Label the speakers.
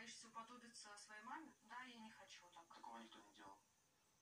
Speaker 1: боишься уподобиться своей маме? Да, я не хочу.